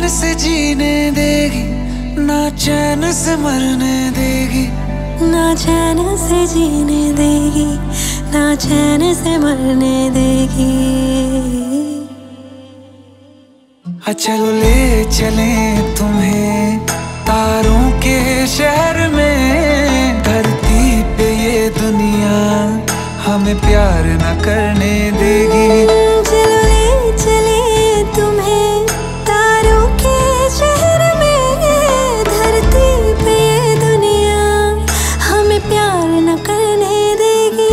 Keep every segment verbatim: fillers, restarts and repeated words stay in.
चैन से जीने देगी, ना चैन से मरने देगी। ना चैन से जीने देगी, ना चैन से मरने देगी। चलो ले चले तुम्हें तारों के शहर में, धरती पे ये दुनिया हमें प्यार न करने देगी। चलो ले चले तुम्हें तारों के शहर में, धरती पे ये दुनिया हमें प्यार न करने देगी।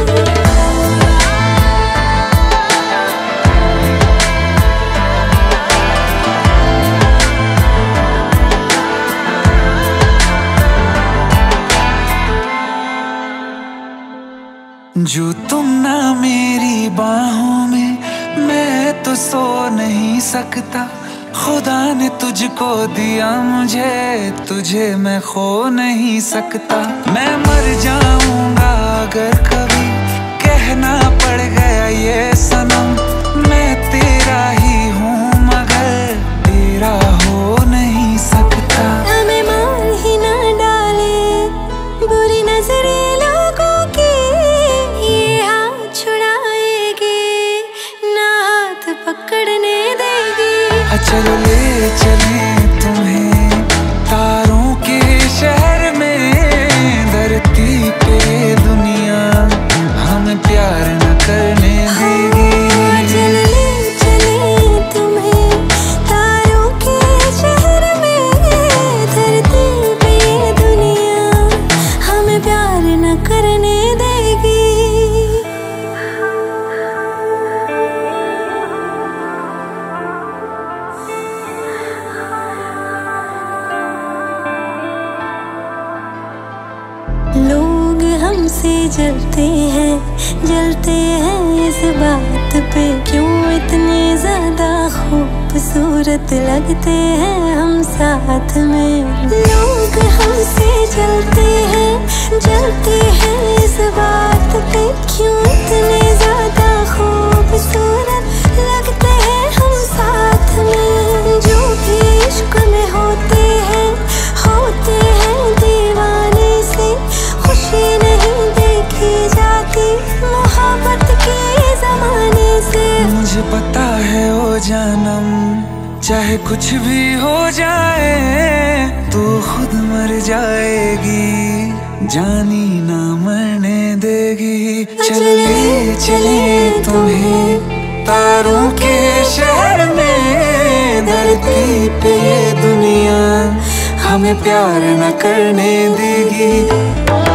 जो तुम ना मेरी बाहों में, मैं तो सो नहीं सकता। खुदा ने तुझको दिया मुझे, तुझे मैं खो नहीं सकता। मैं मर जाऊंगा अगर कभी कहना पड़ गया ये सनम, मैं तेरा ही हूँ मगर तेरा हो नहीं सकता। हमें मार ही ना डाले बुरी नजरे लोगों की, ये हाथ छुड़ाएगी ना हाथ पकड़ने देगी। चलो ले चले तुम्हें तारों के शहर में, धरती पे दुनिया हमें प्यार न करने देगी। चलो ले चले तुम्हें तारों के शहर में, धरती पे ये दुनिया हमें प्यार न करने देगी। लोग हमसे जलते हैं, जलते हैं इस बात पे, क्यों इतने ज्यादा खूबसूरत लगते हैं हम साथ में। लोग हमसे जलते हैं, जलते हैं इस बात पे, क्यों इतने ज्यादा खूबसूरत लगते हैं हम साथ में। जो भी इश्क में होते हैं, होते हैं दीवाने से, खुशी नहीं देखी जाती मोहब्बत के जमाने से। मुझे पता है ओ जानम, चाहे कुछ भी हो जाए तू खुद मर जाएगी, जानी ना मरने देगी। चले चले तुम्हें तारों के शहर में, धरती पे ये दुनिया हमें प्यार न करने देगी।